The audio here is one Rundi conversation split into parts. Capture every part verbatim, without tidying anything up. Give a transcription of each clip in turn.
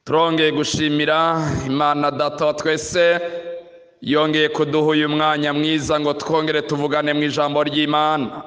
turongeye gushimira Imana Data wa twese yongeye kuduha uyu mwanya mwiza ngo twongere tuvugane mu ijambo ry'Imana.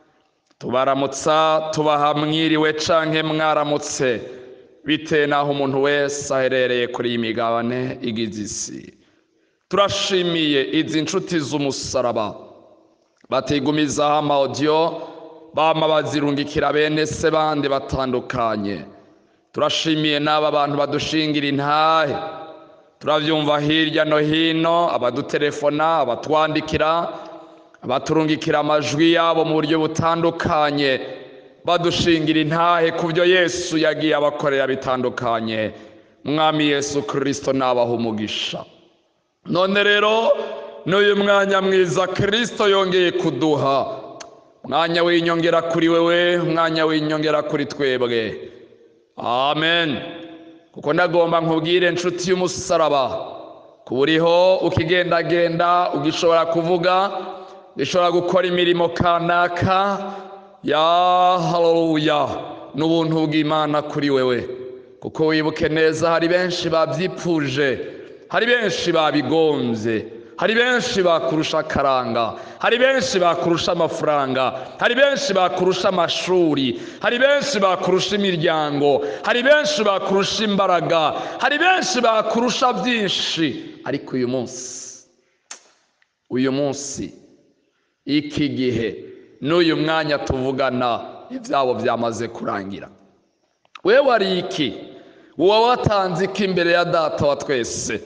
Tubaramutsa tubaha mwiriwe canke mwaramutse bitewe naho umuntu wese aherereye kuri iyi migabane igize isi. Turashimiye izi nshuti z'umusaraba batigumizaho amaudio bama bazirungikira bene se bandi batandukanye. Turashimiye n'aba bantu badushingira intahe, turavyumva hirya no hino, abadutelefona, abatwandikira, abaturungikira amajwi yabo mu buryo butandukanye, badushingira intahe kuvyo Yesu yagiye abakorera bitandukanye. Mwami Yesu Kristo nabaha umugisha. None rero n'uyu mwanya mwiza Kristo yongeye kuduha, mwanya w'inyongera kuri wewe, mwanya w'inyongera kuri twebwe. Amen. Kuko ndagomba nkubwire nshuti y'umusaraba, kuburiho ukigendagenda ugishobora kuvuga, gishobora gukora imirimo kanaka, ya haleluya, n'ubuntu bw'Imana kuri wewe. Kuko wibuke neza hari benshi bavyipfuje, hari benshi babigomvye, hari benshi bakurusha akaranga, hari benshi bakurusha amafaranga, hari benshi bakurusha amashuri, hari benshi bakurusha imiryango, hari benshi bakurusha imbaraga, hari benshi bakurusha byinshi. Ariko uyu munsi, uyu munsi, iki gihe, n'uyu mwanya tuvugana, ivyabo vyamaze kurangira. Wewe wari iki? Wowe watanze iki imbere ya Data wa twese?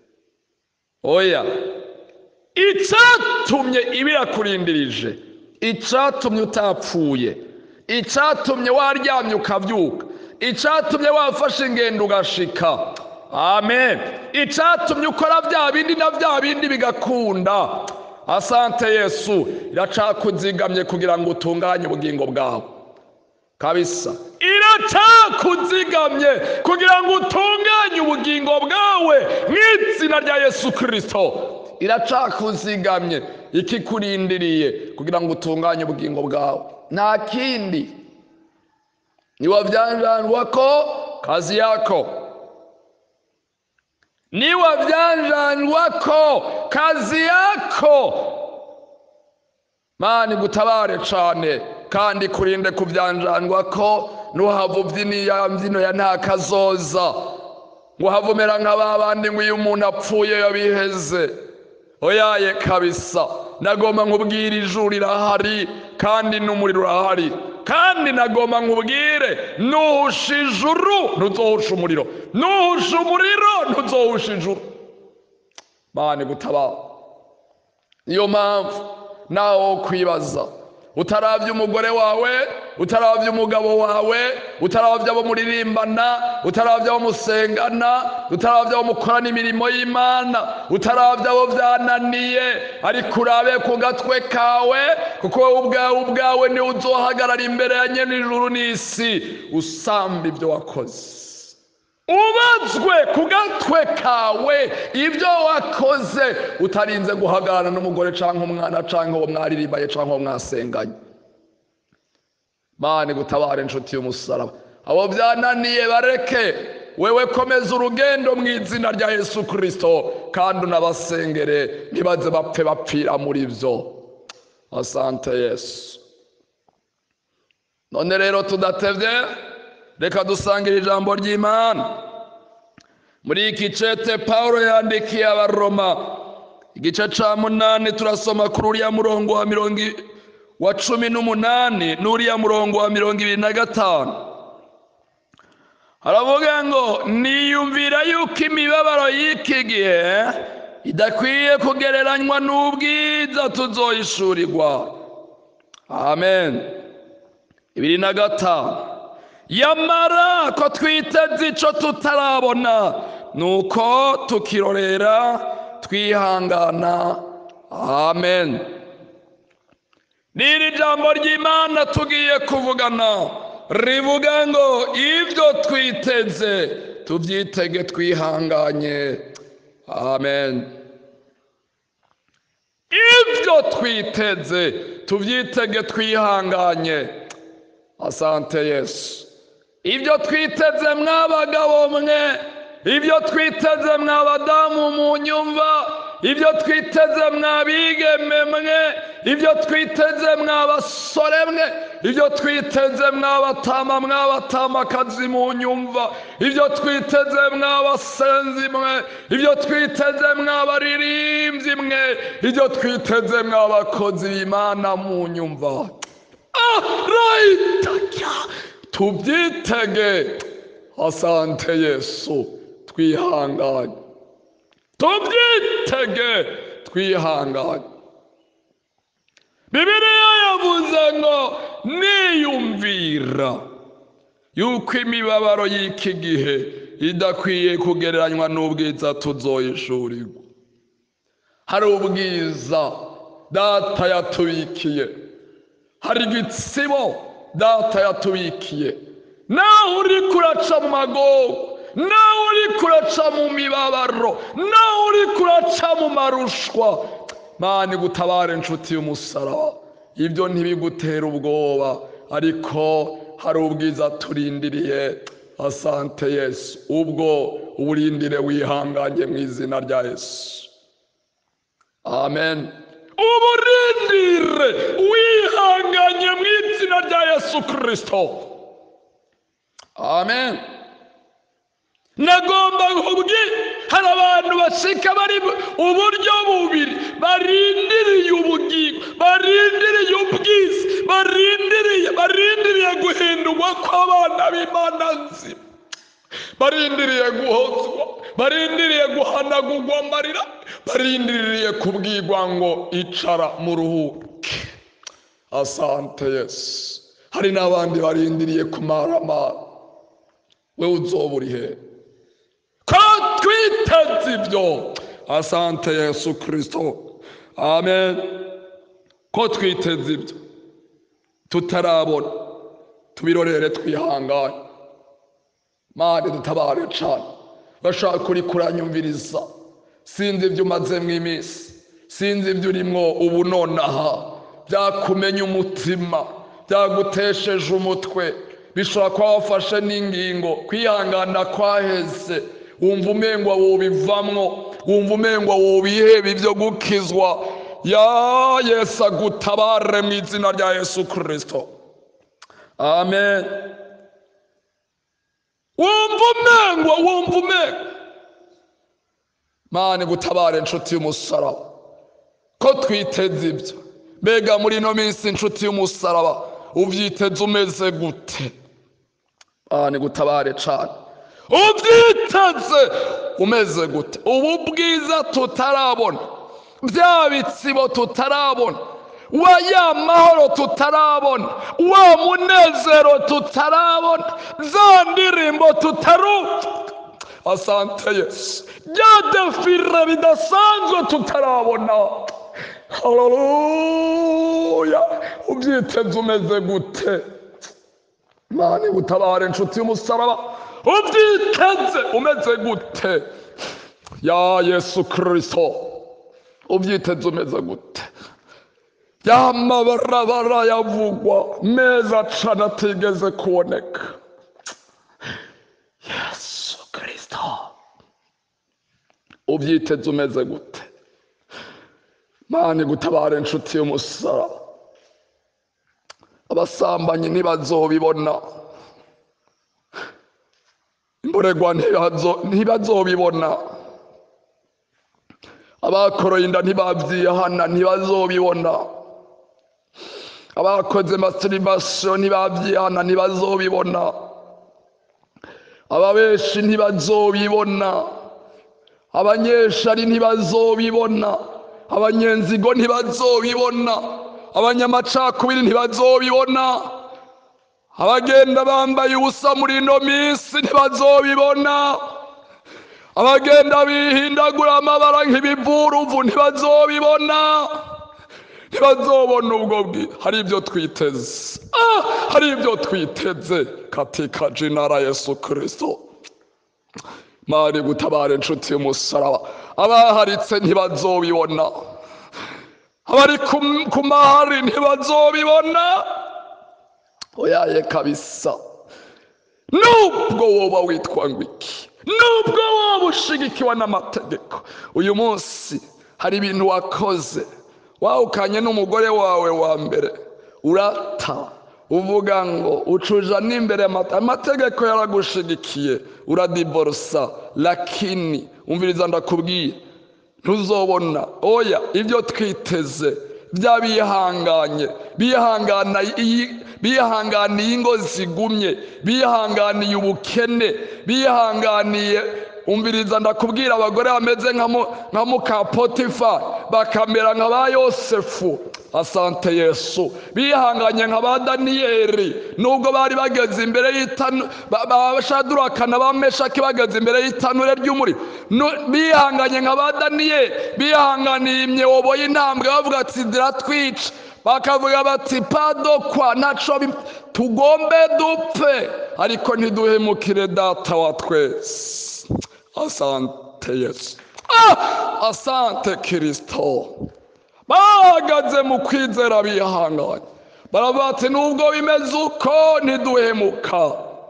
Oya, icatumye ibirakurindirije, icatumye utapfuye, icatumye waryamye ukavyuka, icatumye wafashe ingendo ugashika, amen, icatumye ukora vya bindi na vya bindi bigakunda, asante Yesu, iracakuzigamye kugira ngo utunganye ubugingo bwawe. Kabisa, iracakuzigamye kugira ngo utunganye ubugingo bwawe mw'izina rya Yesu Kristo. Iracakuzigamye ikikurindiriye kugira ngo utunganye ubugingo bwawe. Nta kindi. Niwavyanjanwa ko kazi yako, niwavyanjanwa ko kazi yako, Mani gutabare cane kandi kurinde kuvyanjanwa ko nuhava uvyiniya mvyino ya nta kazoza, ngo havumera nk'ababandi ngo iyo umuntu apfuye yabiheze. Oyaye kabisa, nagomba nkubwire ijuru rirahari kandi n'umuriro urahari, kandi nagomba nkubwire nuhusha ijuru ntuzohusha umuriro, nuhusha umuriro ntuzohusha ijuru. Mani gutabara. Niyo mpamvu naho kwibaza, utaravye umugore wawe, utaravye umugabo wawe, utaravye abo muririmbana, utaravye abo musengana, utaravye abo mukorana imirimo y'Imana, utaravye abo vyananiye, ariko urabe ku gatwe kawe, kuko wowe ubwawe ubwawe ni uzohagarara imbere ya nyene ijuru n'isi usamba ivyo wakoze. Ubazwe ku gatwe kawe ibyo wakoze, utarinze guhagarana n'umugore canke umwana canke uwo mwaririmbaye canke uwo mwasenganye. Mani gutabare nshuti y'umusaraba. Abo vyananiye bareke, wewe komeza urugendo mw'izina rya Yesu Kristo, kandi unabasengere ntibaze bapfe bapfira muri vyo. Asante Yesu. None rero tudatevye, reka dusangire ijambo ry'Imana. Muri iki cete Paulo yandikiye Abaroma igice ca munani, turasoma kuri uriya murongo wa mirongo wa cumi n'umunani n'uriya murongo wa mirongo ibiri na gatanu. Haravuga ngo niyumvira yuko imibabaro y'iki gihe idakwiye kugereranywa n'ubwiza tuzohishurirwa. Amen. ibiri na gatanu. Yamara ko twiteze ico tutarabona, nuko tukirorera twihangana. Amen. Niri jambo ry'Imana tugiye kuvugana, rivuga ngo ivyo twiteze tuvyitege twihanganye. Amen. Ivyo twiteze tuvyitege twihanganye. Asante Yesu. Ibyo twiteze mwabagabo mwe ibyo twiteze mw'abadamu munyumva, ibyo twiteze mw'abigeme mwe, ibyo twiteze mw'abasore mwe, ibyo twiteze mw'abatama mw'abatamakazi munyumva, ibyo twiteze mw'abasenzi mwe, ibyo twiteze mw'abaririmbyi mwe, ibyo twiteze mw'abakozi b'Imana munyumva, arayitaka tubyitege. Asante Yesu, twihanganye, tubyitege twihanganye. Bibiliya yavuze ngo niyumvira yuko imibabaro y'iki gihe idakwiye kugereranywa n'ubwiza tuzoyishurirwa. Hari ubwiza data yatubikiye, hari igitsibo data yatubikiye. Nawe uri kuraca mu magogo, nawe uri kuraca mu mibabaro, nawe uri kuraca mu marushwa, Mana gutabara inshuti y'umusaraba. Ibyo ntibigutera ubwoba, ariko hari ubwiza turindiriye. Asante Yesu, ubwo uburindire wihanganye mu izina rya Yesu. Amen. Uburindire wihanganye mu izina rya Yesu Kristo. Amen. Nagomba kubwira, hari abantu bashika bari uburyo bubiri, barindiriye ubugingo, barindiriye ubwiza, barindiriye barindiriye guhindurwa kw'abana b'Imana nzima, barindiriye guhozwa, barindiriye guhanagurwa amarira, barindiriye kubwirwa ngo icara muruhuke. Asante Yesu. Hari n'abandi barindiriye kumaramara. We uzoba uri he? Ko twiteze ibyo. Asante Yesu Kristo. Amen. Ko twiteze ibyo tutarabona, tubirorere twihanganye. Mana dutabare cyane. Bashaka kuri kuranyumviriza, sinzi ibyo umaze mu iminsi, sinzi ibyo urimo ubu nonaha, byakumenya umutima, byagutesheje umutwe, bishobora kuba wafashe n'ingingo, kwihangana kwaheze, wumva umengo wobivamwo, wumva umengo wobiheba ibyo gukizwa. Ya Yesu agutabare mu izina rya Yesu Kristo. Amen. Wumva umengo, wumva umengo, Mana gutabare inshuti y'umusaraba. Ko twiteze ibyo. Mbega muri ino minsi inshuti y'umusaraba uvyiteze umeze gute? Mana gutabare cyane. Uvyiteze umeze gute? Ubu bwiza tutarabona, bya bitsibo tutarabona, wa ya mahoro tutarabona, wa munezero tutarabona, za ndirimbo tutarumva. Asante Yesu. Byadefira bidasanzwe tutarabona. Haleluya. Ubyiteze umeze gute? Mana gutabare inshuti y'umusaraba. Ubyiteze umeze gute? Ya Yesu Kristo. Ubyiteze umeze gute? Ya mabarabara yavugwa meza cane atigeze kuboneka. Yesu Kristo. Ubyiteze umeze gute? Mana gutabare inshuti y'umusaraba. Abasambanyi ntibazobibona, imboregwa ntibazobibona, abakoroye inda ntibavyihana ntibazobibona, abakoze masturbation ntibavyihana ntibazobibona, ababeshi ntibazobibona, abanyeshari ntibazobibona, abanyenzigo ntibazobibona, abanyamacakubiri ntibazobibona, abagenda bambaye ubusa muri ino minsi ntibazobibona, abagenda bihindagura amabara nk'ibivuruvu ntibazobibona, ntibazobona ubwo bwiza. Hari ibyo twiteze, ah, hari ibyo twiteze katika jina la Yesu Kristo. Mari gutabara inshuti y'umusaraba. Abaharitse ntibazobibona, abari ku mahari ntibazobibona. Oyaye kabisa. Nubwo woba witwa ngwiki, nubwo waba ushigikiwe n'amategeko. Uyu munsi hari ibintu wakoze wawukanye n'umugore wawe wa mbere, urata uvuga ngo ucuja n'imbere amategeko yaragushigikiye, uradivorsa, lakini umviriza ndakubwiye ntuzobona oya ibyo twiteze by'abihanganye bihangana bihanganiye ingo zigumye, bihanganiye ubukene, bihanganiye. Umviriza ndakubwira abagore bameze nka muka Potifa bakamera nka ba Yosefu, asante Yesu, bihanganye nka ba Daniyeli nubwo bari bageze imbere y'itanu, Shaduraka na ba Meshaki bageze imbere y'itanure ry'umuriro, bihanganye nka ba Daniyeli, bihanganiye imyobo y'intambwe bavuga ati diratwica, bakavuga bati padokwa naco tugombe dupfe ariko ntiduhemukire data wa twese. Asante Yesu, ah, asante Kristo. Bahagaze mu kwizera bihanganye, baravuga ati nubwo bimeze uko ntiduhemuka.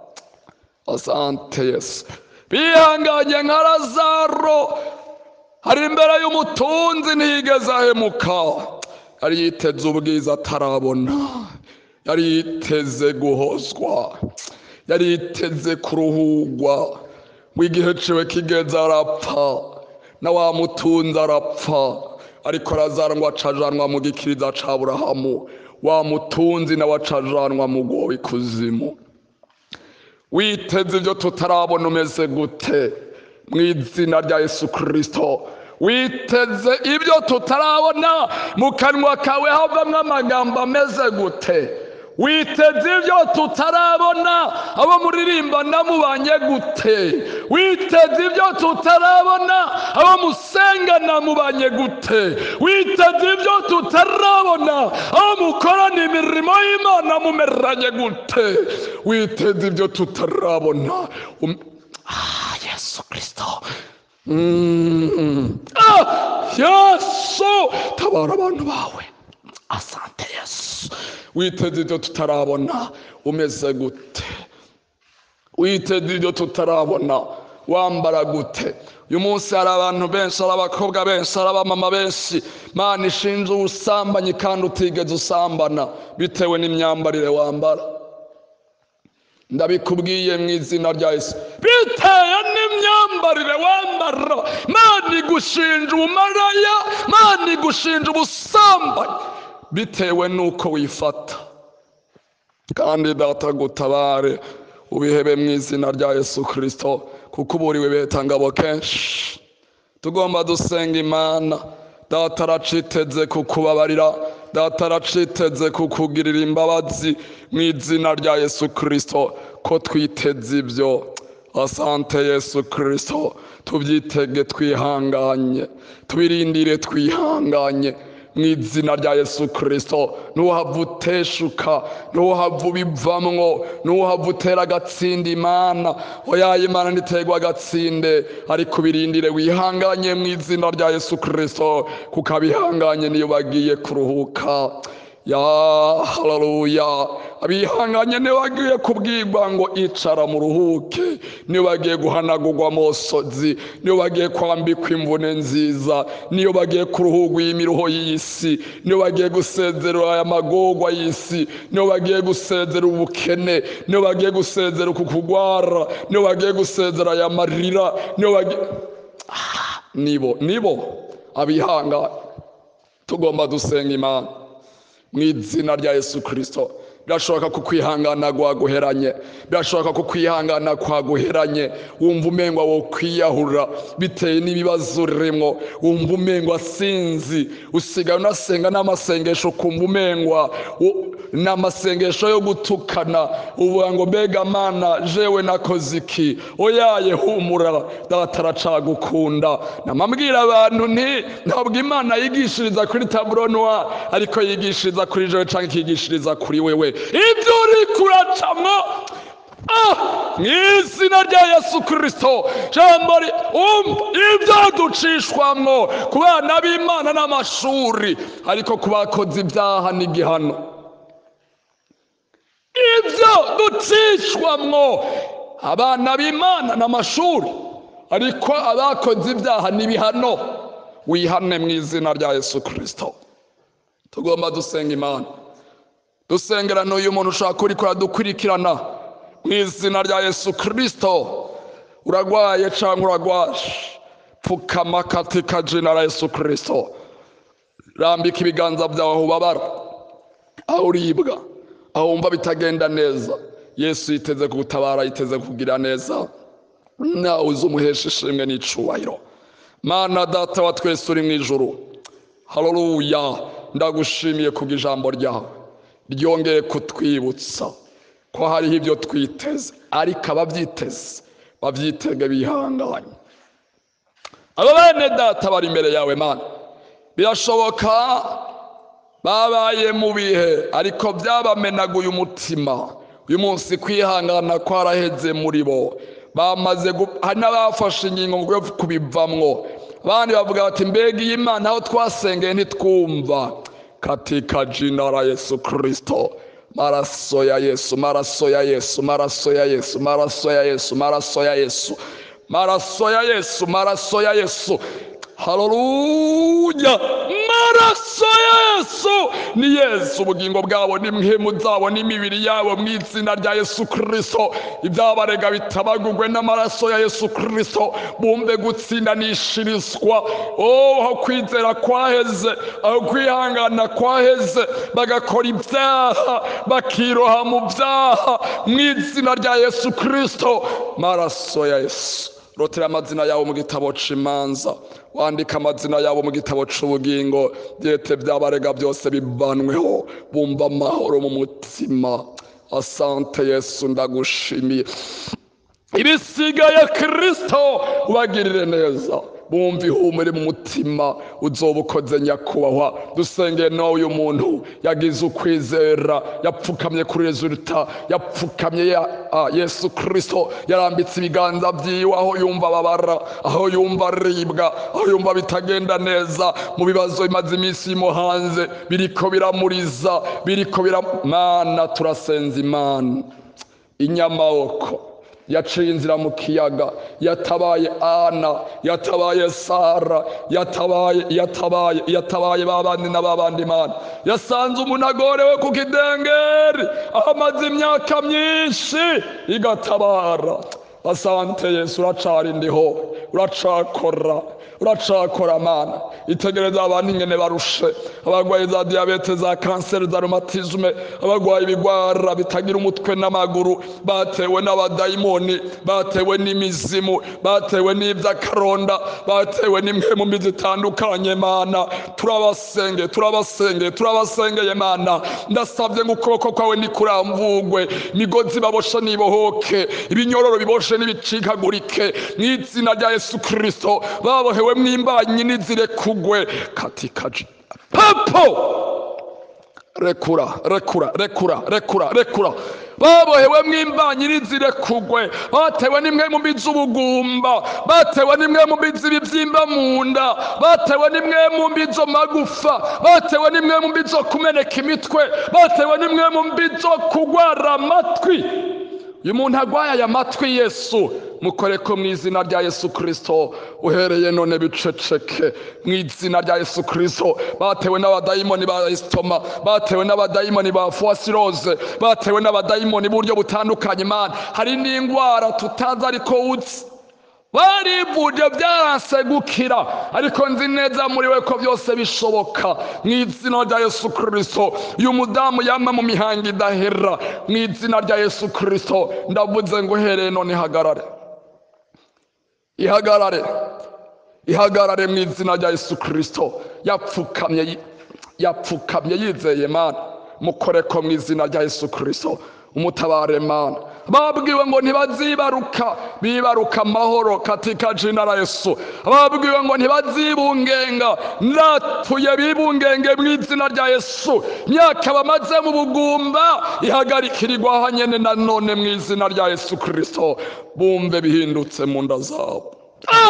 Asante Yesu. Bihanganye nka Lazaro ari imbere y'umutunzi ntiyigeze ahemuka, yari yiteze ubwiza atarabona, yari yiteze guhozwa, yari yiteze kuruhugwa, w'igihe ciwe kigeze arapfa, na wa mutunzi arapfa, ariko Lazaro ngo acajanwa mu gikiriza ca Aburahamu, wa mutunzi nawe acajanwa mu mwobo w'ikuzimu. Witeze ibyo tutarabona umeze gute? Mu izina rya Yesu Kristo, witeze ibyo tutarabona mu kanwa kawe havamwo amagambo ameze gute? Witeze ibyo tutarabona abo muririmba namubanye gute? Witeze ibyo tutarabona abo musenga namubanye gute? Witeze ibyo tutarabona abo mukorana imirimo y'Imana mumeranye gute? Witeze ibyo tutarabona um... ah, Yesu Kristo, mm. ah, Yesu tabara abantu bawe. Asante Yesu. Witeze ibyo tutarabona umeze gute? Witeze ibyo tutarabona wambara gute? Uyu munsi hari abantu benshi, hari abakobwa benshi, hari abamama benshi Mana ishinja ubusambanyi kandi utigeze usambana bitewe n'imyambarire wambara. Ndabikubwiye mu izina rya Yesu, bitewe n'imyambarire wambara Mana igushinja ubumaraya, Mana igushinja ubusambanyi bitewe nuko wifata. Kandi data gutabare ubihebe mu izina rya Yesu Kristo, kuko uburiwe betangabo kenshi. Tugomba dusenga Imana. Data araciteze kukubabarira, data araciteze kukugirira imbabazi mu izina rya Yesu Kristo, ko twiteze ibyo. Asante Yesu Kristo, tubyitege twihanganye, tubirindire twihanganye mu izina rya Yesu Kristo. Ntuhava uteshuka, ntuhava ubivamwo, ntuhava utera agatsinde Imana. Oya, Imana ntitegwa agatsinde, ariko birindire wihanganye mu izina rya Yesu Kristo, kuko abihanganye niyo bagiye kuruhuka. Ya haleluya. Abihanganye niyo bagiye kubwirwa ngo icara mu ruhuke, niyo bagiye guhanagurwa amosozi, niyo bagiye kwambikwa imvune nziza, niyo bagiye kuruhugwa imiruho y'isi, niyo bagiye gusezera aya magorwa y'isi, niyo bagiye gusezera ubukene, niyo bagiye gusezera ukugwara, niyo bagiye gusezera aya marira, niyo bagiye ah, nibo nibo abihanganye. Tugomba dusenga Imana mu izina rya Yesu Kristo. Birashoboka ko kwihangana kwaguheranye, birashoboka ko kwihangana kwaguheranye, wumva umengwa wo kwiyahura biteye n'ibibazo urimo, wumva umengwa sinzi, usigaye unasenga n'amasengesho kumva umengwa n'amasengesho yo gutukana, uvuga ngo mbega Mana jewe nakoze iki? Oyaye humura, data aracagukunda. Namambwira abantu nti ntabwo Imana yigishiriza kuri tableau noir, ariko yigishiriza kuri jewe canke ikigishiriza kuri wewe. Ibyo uri kuracamwo ah, mu izina rya Yesu Kristo, jambo ibyo ducishwamwo ku bana b'Imana n'amashuri, ariko ku bakoze ibyaha n'igihano. Ibyo ducishwamwo abana b'Imana n'amashuri, ariko abakoze ibyaha n'ibihano wihane mu izina rya Yesu Kristo. Tugomba dusenga Imana, dusengera n'uyu muntu ushaka uri kuradukurikirana mu izina rya Yesu Kristo. Uragwaye cyangwa uragwaje, pfukama katika jina la Yesu Kristo. Rambika ibiganza byawe aho ubabara, aho uribwa, aho wumva bitagenda neza. Yesu yiteze kugutabara, yiteze kugira neza, nawe uzumuhesha ishimwe n'icubahiro. Mana data wa twese uri mu ijuru, haleluya, ndagushimiye kubw'ijambo ryawe ryongeye kutwibutsa ko hariho ibyo twiteze, ariko ababyiteze babyitege bihanganye. Aba bene data bari imbere yawe Mana, birashoboka babaye mu bihe ariko byabamenaguye umutima. Uyu munsi kwihangana kwaraheze muri bo, bamaze hari n'abafashe ingingo yo kubivamwo. Abandi bavuga bati mbega iyi Mana aho twasengeye ntitwumva. Katika jina la Yesu Kristo, maraso ya Yesu, maraso ya Yesu, maraso ya Yesu, maraso ya Yesu, maraso ya Yesu, maraso ya Yesu, maraso ya Yesu. Haleluya, maraso ya Yesu. Ni Yesu ubugingo bwabo n'imhemu zabo n'imibiri yabo mu izina rya Yesu Kristo. Ibyabarega bitabagugwe n'amaraso ya Yesu Kristo. Bumve gutsindanishirizwa, oh aho kwizera kwaheze, aho kwihangana kwaheze, bagakora ibyaha bakiroha mu byaha mu izina rya Yesu Kristo. Maraso ya Yesu. Rotera amazina yabo mu gitabo c'imanza, wandika amazina yabo mu gitabo c'ubugingo. Byete byabarega byose bibanweho, bumva amahoro mu mutima. Asante Yesu, ndagushimiye. Ibisigaye Kristo ubagirire neza, bumva ihumure mu mutima, uzoba ukoze nyakubahwa. Dusengeye nawe uyu muntu yagize ukwizera, yapfukamye kuri resulta, yapfukamye ya ah, Yesu Kristo, yarambitse ibiganza byiwe aho yumva babara, aho yumva aribwa, aho yumva bitagenda neza, mu bibazo bimaze iminsi mu hanze biriko biramuriza, biriko bira Mana, turasenza Imana inyamaboko yaciye inzira mu kiyaga, yatabaye Ana, yatabaye Sara, yatabaye yatabaye yatabaye babandi n'ababandi Mana. Yasanze umunagore we ku kidengeri amaze imyaka myinshi igatabara. Asante Yesu, uracari ndiho, uracakora, uracakora Mana. Itegereza abantu ingene barushe, abagwaye za diabete, za kanseri, za rheumatisme, abagwaye ibigwara bitagira umutwe n'amaguru, batewe n'abadayimoni, batewe n'imizimu, batewe n'ivy'akaronda, batewe n'impemu mbi zitandukanye Mana. Turabasenge, turabasenge, turabasengeye Mana. Ndasavye ngo ukuboko kwawe nikuramvugwe, imigozi baboshe nibohoke, ibinyororo biboshe n'ibicikagurike mu izina rya Yesu Kristo. Babohewe mw'imbanyi nizire kugwe katika papo. Rekura, rekura, rekura, rekura, rekura. Babohewe mw'imbanyi nizire kugwe, batewe nimwe mu mbizi ubugumba, batewe nimwe mu mbizi ibibyimba mu nda, batewe nimwe mu mbizi magufa, batewe nimwe mu mbizi kumeneka imitwe, batewe nimwe mu mbizi kugwara amatwi. Uyu muntu agwaye aya matwi Yesu mukoreko mu izina rya Yesu Kristo. Uhereye none biceceke mu izina rya Yesu Kristo. Batewe n'abadayimoni ba estoma, batewe n'abadayimoni ba foisirose, batewe n'abadayimoni buryo butandukanye Mana. Hari n'ingwara tutazi ariko uzi, barivuje byaranse gukira, ariko nzi neza muri we ko byose bishoboka mu izina rya Yesu Kristo. Uyu mudamu yama mu mihango idahera mu izina rya Yesu Kristo. Ndavuze ngo uhereye none ihagarare, ihagarare, ihagarare mu izina rya Yesu Kristo. Yapfukamye, yapfukamye yizeye Mana, mukoreko mu izina rya Yesu Kristo. Umutabare Mana. Babwiwe ngo ntibazibaruka, bibaruka amahoro katika jina la Yesu. Babwiwe ngo ntibazibungenga, ndatuye bibungenge mu izina rya Yesu. Myaka bamaze mu bugumba ihagarikirirwa hanyene na none mu izina rya Yesu Kristo. Bumve bihindutse mu nda zabo. Ah!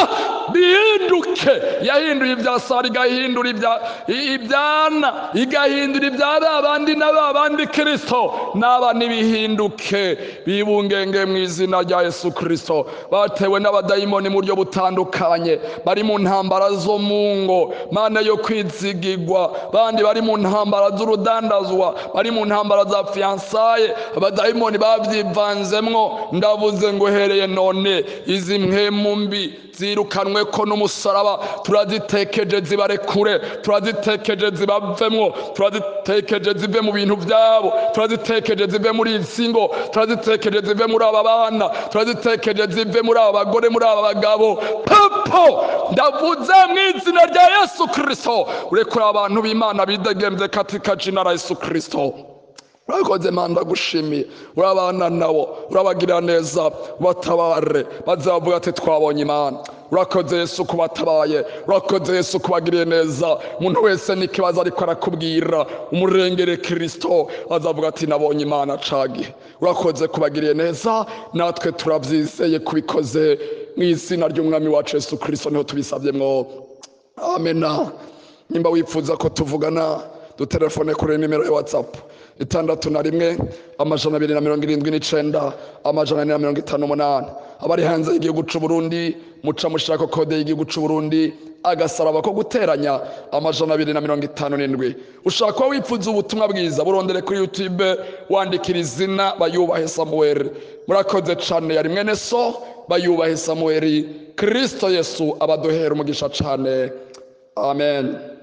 bihinduke. Yahinduye ibya Sara igahindura ibyana, igahindura ibya babandi na babandi Kristo n'aba nibihinduke, bibungenge mu izina rya Yesu Kristo. Batewe n'abadayimoni mu buryo butandukanye, bari mu ntambara zo mu ngo, mana yo kwizigirwa, bandi bari mu ntambara z'urudandazwa, bari mu ntambara za fiansaye, abadayimoni babyivanzemwo. Ndavuze ngo hereye none izi mpwemu mbi zirukanwe ko n'umusaraba, turazitekeje zibarekure, turazitekeje zibavemwo, turazitekeje zive mu bintu byabo, turazitekeje zive muri insingo, turazitekeje zive muri aba bana, turazitekeje zive muri aba bagore, muri aba bagabo. Papa, ndavuze mu izina rya Yesu Kristo, urekura abantu b'Imana bidegembye katika jina la Yesu Kristo. Urakoze Mana, gushimiye, urabana nabo, urabagirira neza, batabare bazavuga ati twabonye Imana. Urakoze Yesu kubatabaye, urakoze Yesu kubagiriye neza. Umuntu wese n'ikibazo ariko arakubwira, umurengere Kristo, azavuga ati nabonye Imana cagi. Urakoze kubagiriye neza, natwe turabyizeye kubikoze mu izina ry'umwami wacu Yesu Kristo niho tubisabyemwo, amena. Nimba wifuza ko tuvugana, dutelefone kuri nimero ya WhatsApp itandatu na rimwe amajana abiri na mirongo irindwi n'icenda amajana ane na mirongo itanu n'umunani. Abari hanze y'igihugu c'u Burundi muca mushaka kode y'igihugu c'u Burundi agasaraba ko guteranya amajana abiri na mirongo itanu n'indwi. Ushaka wifuza ubutumwa bwiza, burondere kuri YouTube wandikira izina Bayubahe Samuel. Murakoze cane, yari mwene so Bayubahe Samuel. Kristo Yesu abaduhera umugisha cane, amen.